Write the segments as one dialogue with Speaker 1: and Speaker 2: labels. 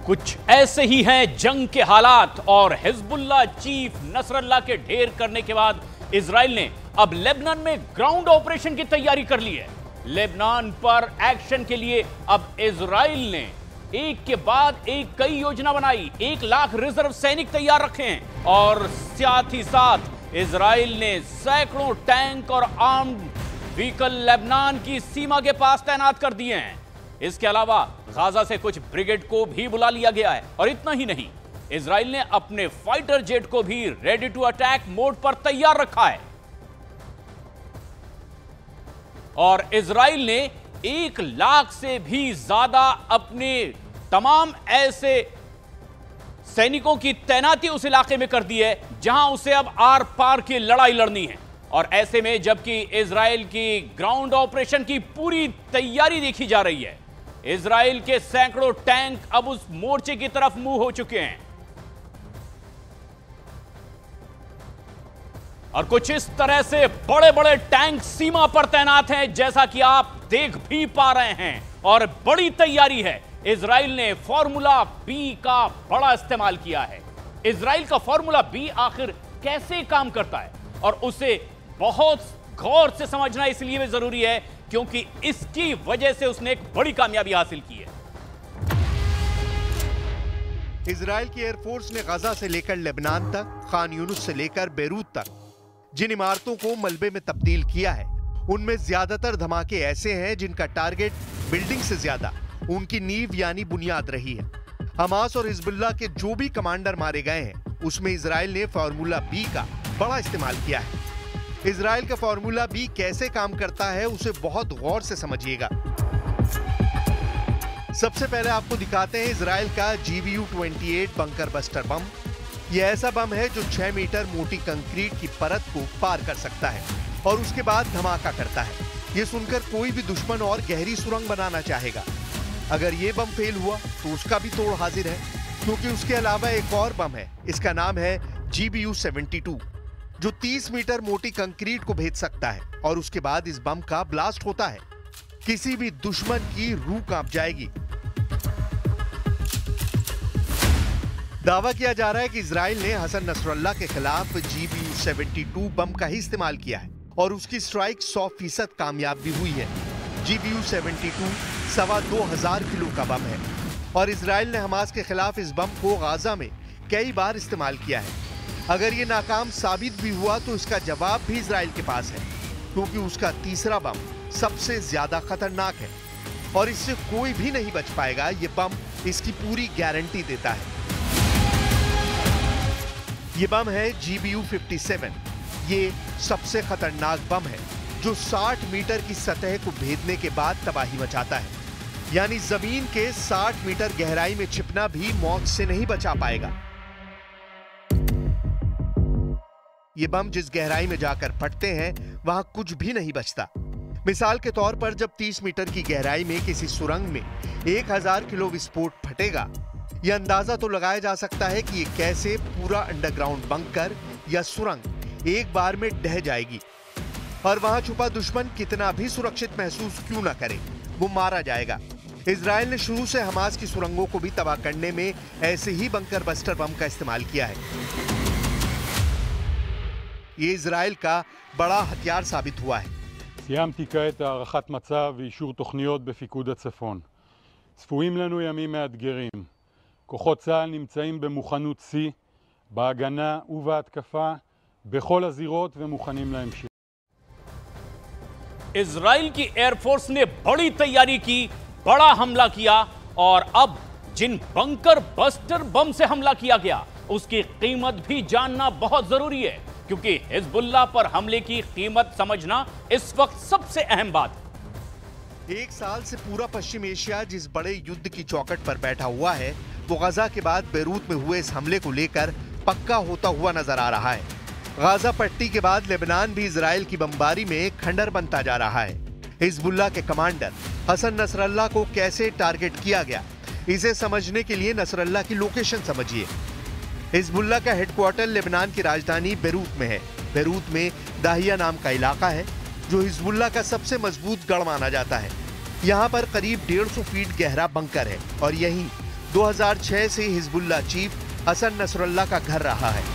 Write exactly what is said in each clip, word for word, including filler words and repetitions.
Speaker 1: कुछ ऐसे ही हैं जंग के हालात और हिजबुल्लाह चीफ नसरल्लाह के ढेर करने के बाद इजराइल ने अब लेबनान में ग्राउंड ऑपरेशन की तैयारी कर ली है। लेबनान पर एक्शन के लिए अब इजराइल ने एक के बाद एक कई योजना बनाई, एक लाख रिजर्व सैनिक तैयार रखे हैं और साथ ही साथ इजराइल ने सैकड़ों टैंक और आर्म्ड व्हीकल लेबनान की सीमा के पास तैनात कर दिए हैं। इसके अलावा गाजा से कुछ ब्रिगेड को भी बुला लिया गया है और इतना ही नहीं, इजराइल ने अपने फाइटर जेट को भी रेडी टू अटैक मोड पर तैयार रखा है और इजराइल ने एक लाख से भी ज्यादा अपने तमाम ऐसे सैनिकों की तैनाती उस इलाके में कर दी है जहां उसे अब आर पार की लड़ाई लड़नी है। और ऐसे में जबकि इजराइल की ग्राउंड ऑपरेशन की पूरी तैयारी देखी जा रही है, इजराइल के सैकड़ों टैंक अब उस मोर्चे की तरफ मूव हो चुके हैं और कुछ इस तरह से बड़े बड़े टैंक सीमा पर तैनात हैं, जैसा कि आप देख भी पा रहे हैं। और बड़ी तैयारी है, इजराइल ने फॉर्मूला बी का बड़ा इस्तेमाल किया है। इजराइल का फॉर्मूला बी आखिर कैसे काम करता है और उसे बहुत गौर से समझना इसलिए भी जरूरी है क्योंकि इसकी वजह से उसने एक बड़ी कामयाबी हासिल की है।
Speaker 2: इजराइल की एयरफोर्स ने गाजा से लेकर लेबनान तक, खान यूनुस से लेकर बेरूत तक जिन इमारतों को मलबे में तब्दील किया है, उनमें ज्यादातर धमाके ऐसे हैं जिनका टारगेट बिल्डिंग से ज्यादा उनकी नींव यानी बुनियाद रही है। हमास और हिजबुल्लाह के जो भी कमांडर मारे गए हैं, उसमें इजराइल ने फॉर्मूला बी का बड़ा इस्तेमाल किया है। इजराइल का फॉर्मूला बी कैसे काम करता है उसे बहुत गौर से समझिएगा। सबसे पहले आपको दिखाते हैं इजराइल का जी बी यू अट्ठाईस बंकर बस्टर बम। यह ऐसा बम है जो छह मीटर मोटी कंक्रीट की परत को पार कर सकता है और उसके बाद धमाका करता है। यह सुनकर कोई भी दुश्मन और गहरी सुरंग बनाना चाहेगा। अगर यह बम फेल हुआ तो उसका भी तोड़ हाजिर है, क्योंकि उसके अलावा एक और बम है। इसका नाम है जी बी यू बहत्तर, जो तीस मीटर मोटी कंक्रीट को भेद सकता है और उसके बाद इस बम का ब्लास्ट होता है। किसी भी दुश्मन की रूह कांप जाएगी। दावा किया जा रहा है कि इजराइल ने हसन नसरल्लाह के खिलाफ जी बी यू बहत्तर बम का ही इस्तेमाल किया है और उसकी स्ट्राइक सौ फीसद कामयाब भी हुई है। जी बी यू बहत्तर सवा दो हजार किलो का बम है और इजराइल ने हमास के खिलाफ इस बम को गाजा में कई बार इस्तेमाल किया है। अगर ये नाकाम साबित भी हुआ तो इसका जवाब भी इजराइल के पास है, क्योंकि उसका तीसरा बम सबसे ज्यादा खतरनाक है और इससे कोई भी नहीं बच पाएगा। ये बम इसकी पूरी गारंटी देता है। ये बम है जी बी यू सत्तावन। ये सबसे खतरनाक बम है जो साठ मीटर की सतह को भेदने के बाद तबाही मचाता है, यानी जमीन के साठ मीटर गहराई में छिपना भी मौत से नहीं बचा पाएगा। ये बम जिस गहराई में जाकर फटते हैं वहां कुछ भी नहीं बचता। मिसाल के तौर पर जब तीस मीटर की गहराई में किसी सुरंग में एक हजार किलो विस्फोट फटेगा, यह अंदाजा तो लगाया जा सकता है कि ये कैसे पूरा अंडरग्राउंड बंकर या सुरंग एक बार में ढह जाएगी और वहां छुपा दुश्मन कितना भी सुरक्षित महसूस क्यों न करे, वो मारा जाएगा। इजराइल ने शुरू से हमास की सुरंगों को भी तबाह करने में ऐसे ही बंकर बस्टर बम का इस्तेमाल किया है। ये इजराइल का बड़ा हथियार साबित हुआ है।
Speaker 3: סיימתי כעת הערכת מצב ואישור תוכניות בפיקוד הצפון. צפויים לנו ימים מאתגרים. כוחות צה"ל נמצאים במוכנות שיא, בהגנה ובהתקפה, בכל הזירות ומוכנים להמשך.
Speaker 1: इजराइल की एयरफोर्स ने बड़ी तैयारी की, बड़ा हमला किया और अब जिन बंकर बस्टर बम से हमला किया गया उसकी कीमत भी जानना बहुत जरूरी है, क्योंकि हिजबुल्लाह पर हमले की कीमत समझना इस वक्त सबसे अहम बात है।
Speaker 2: एक साल से पूरा पश्चिम एशिया जिस बड़े युद्ध की चौखट पर बैठा हुआ है, वो गाजा के बाद बेरूत में हुए इस हमले को लेकर पक्का होता हुआ नजर आ रहा है। गाजा पट्टी के बाद लेबनान भी इजराइल की बमबारी में खंडर बनता जा रहा है। हिजबुल्लाह के कमांडर हसन नसरल्लाह को कैसे टारगेट किया गया, इसे समझने के लिए नसरल्लाह की लोकेशन समझिए। हिजबुल्लाह का हेडक्वार्टर लेबनान की राजधानी बेरूत में है। बेरूत में दाहिया नाम का इलाका है जो हिजबुल्लाह का सबसे मजबूत गढ़ माना जाता है। यहाँ पर करीब डेढ़ सौ फीट गहरा बंकर है और यहीं दो हज़ार छह से हिजबुल्लाह चीफ हसन नसरल्लाह का घर रहा है।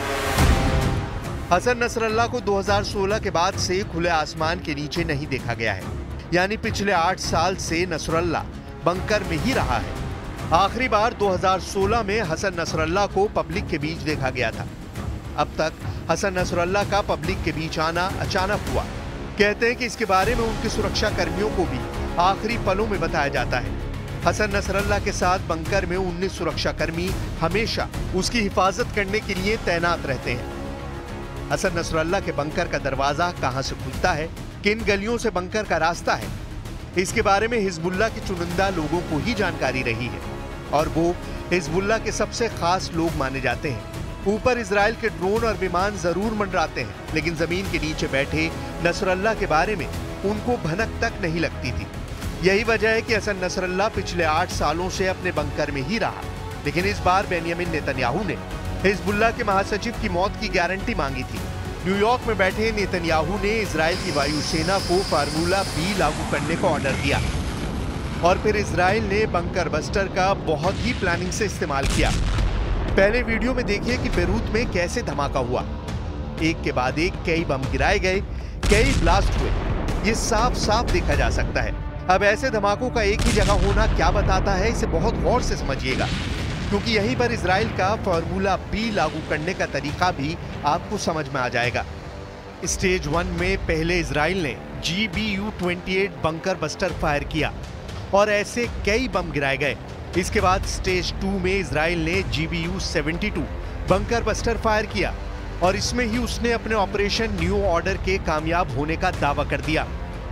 Speaker 2: हसन नसरल्लाह को दो हज़ार सोलह के बाद से खुले आसमान के नीचे नहीं देखा गया है, यानी पिछले आठ साल से नसरल्लाह बंकर में ही रहा है। आखिरी बार दो हज़ार सोलह में हसन नसरल्लाह को पब्लिक के बीच देखा गया था। अब तक हसन नसरल्लाह का पब्लिक के बीच आना अचानक हुआ। कहते हैं कि इसके बारे में उनके सुरक्षा कर्मियों को भी आखिरी पलों में बताया जाता है। हसन नसरल्लाह के साथ बंकर में उन्नीस सुरक्षा कर्मी हमेशा उसकी हिफाजत करने के लिए तैनात रहते हैं। हसन नसरल्लाह के बंकर का दरवाजा कहां से खुलता है, किन गलियों से बंकर का रास्ता है, इसके बारे में हिजबुल्लाह के चुनिंदा लोगों को ही जानकारी रही है और वो हिजबुल्लाह के सबसे खास लोग माने जाते हैं। ऊपर इजराइल के ड्रोन और विमान जरूर मंडराते हैं, लेकिन जमीन के नीचे बैठे नसरल्लाह के बारे में उनको भनक तक नहीं लगती थी। यही वजह है कि हसन नसरल्लाह पिछले आठ सालों से अपने बंकर में ही रहा, लेकिन इस बार बेंयामिन नेतन्याहू ने हिजबुल्लाह के महासचिव की मौत की गारंटी मांगी थी। न्यूयॉर्क में बैठे नेतन्याहू ने इजराइल की वायुसेना को फार्मूला बी लागू करने का ऑर्डर दिया और फिर इजराइल ने बंकर बस्टर का बहुत ही प्लानिंग से इस्तेमाल किया। पहले वीडियो में देखिए कि बेरूत में कैसे धमाका हुआ। एक के बाद एक कई बम गिराए गए, कई ब्लास्ट हुए, ये साफ साफ देखा जा सकता है। अब ऐसे धमाकों का एक ही जगह होना क्या बताता है, इसे बहुत गौर से समझिएगा, क्योंकि यहीं पर इजराइल का फार्मूला बी लागू करने का तरीका भी आपको समझ में आ जाएगा। स्टेज वन में पहले इजराइल ने जी बी यू अट्ठाईस बंकर बस्टर फायर किया और ऐसे कई बम गिराए गए। इसके बाद स्टेज टू में इजराइल ने जी बी यू बहत्तर बंकर बस्टर फायर किया और इसमें ही उसने अपने ऑपरेशन न्यू ऑर्डर के कामयाब होने का दावा कर दिया।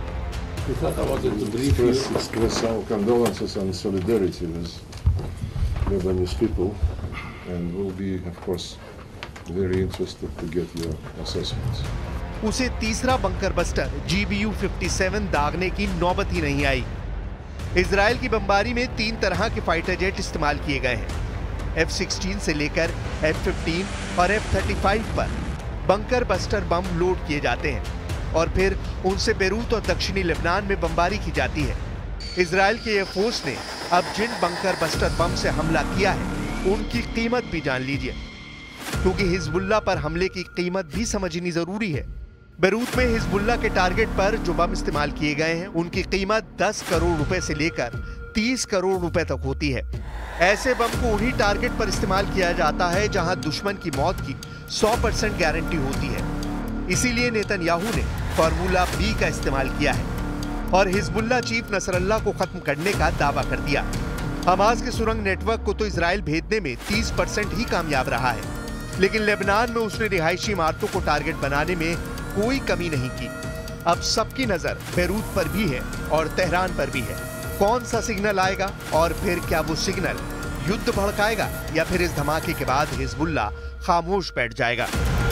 Speaker 4: Lebanese people, and we'll be, of course, very interested to get your assessments.
Speaker 2: उसे तीसरा bunker buster G B U सत्तावन दागने की नौबत ही नहीं आई। इजराइल की बमबारी में तीन तरह के फाइटर जेट इस्तेमाल किए गए हैं। एफ सोलह से लेकर एफ पंद्रह और एफ पैंतीस पर बंकर बस्टर बम लोड किए जाते हैं और फिर उनसे बेरूत और दक्षिणी लेबनान में बमबारी की जाती है। इजराइल के एयरफोर्स ने अब जिन बंकर बस्टर बम से हमला किया है उनकी कीमत भी जान लीजिए, क्योंकि हिजबुल्लाह पर हमले की कीमत भी समझनी जरूरी है। बेरूत में हिजबुल्लाह के टारगेट पर जो बम इस्तेमाल किए गए हैं उनकी कीमत दस करोड़ रुपए से लेकर तीस करोड़ रुपए तक होती है। ऐसे बम को उन्हीं टारगेट पर इस्तेमाल किया जाता है जहां दुश्मन की मौत की सौ परसेंट गारंटी होती है। इसीलिए नेतन्याहू ने फार्मूला बी का इस्तेमाल किया है और हिजबुल्लाह चीफ नसरल्लाह को खत्म करने का दावा कर दिया। हमास के सुरंग नेटवर्क को तो इजराइल भेजने में तीस परसेंट ही कामयाब रहा है, लेकिन लेबनान में उसने रिहायशी इमारतों को टारगेट बनाने में कोई कमी नहीं की। अब सबकी नजर बेरूत पर भी है और तेहरान पर भी है। कौन सा सिग्नल आएगा और फिर क्या वो सिग्नल युद्ध भड़काएगा या फिर इस धमाके के बाद हिजबुल्लाह खामोश बैठ जाएगा?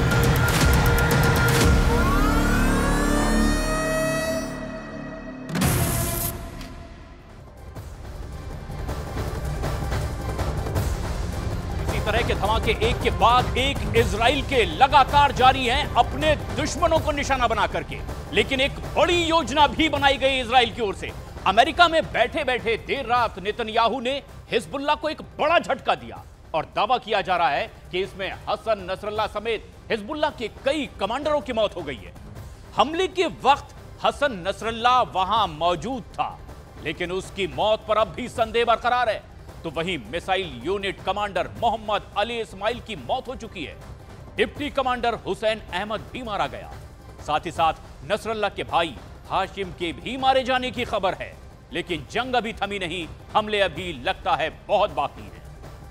Speaker 1: तरह के धमाके एक के बाद एक इजराइल के लगातार जारी हैं अपने दुश्मनों को निशाना बना करके। लेकिन एक बड़ी योजना भी बनाई गई इजराइल की ओर से। अमेरिका में बैठे बैठे देर रात नेतन्याहू ने हिजबुल्लाह को एक बड़ा झटका दिया और दावा किया जा रहा है कि इसमें हसन नसरल्लाह समेत हिजबुल्लाह के कई कमांडरों की मौत हो गई है। हमले के वक्त हसन नसरल्लाह वहां मौजूद था, लेकिन उसकी मौत पर अब भी संदेह बरकरार है। तो वहीं missile unit commander Mohammed Ali Ismail की मौत हो चुकी है। डिप्टी कमांडर हुसैन अहमद भी मारा गया। साथ ही साथ नसरल्लाह के भाई हाशिम के भी मारे जाने की खबर है। लेकिन जंग अभी थमी नहीं, हमले अभी लगता है बहुत बाकी हैं।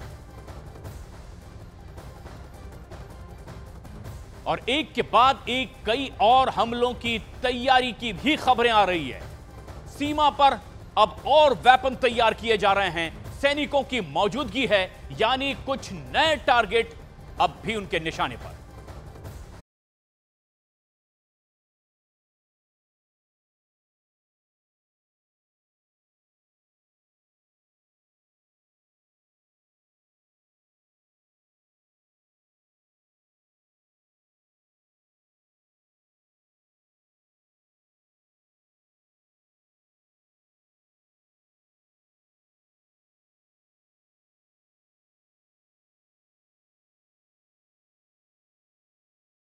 Speaker 1: और एक के बाद एक कई और हमलों की तैयारी की भी खबरें आ रही है। सीमा पर अब और वेपन तैयार किए जा रहे हैं। सैनिकों की मौजूदगी है, यानी कुछ नए टारगेट अब भी उनके निशाने पर।